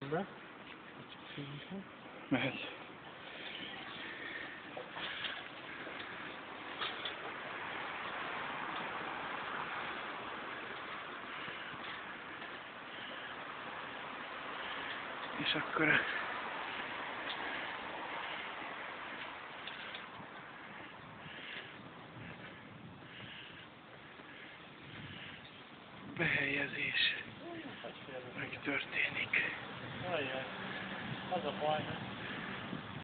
Be? Mehet. És akkor behelyezés megtörténik. Ajjaj, az a baj,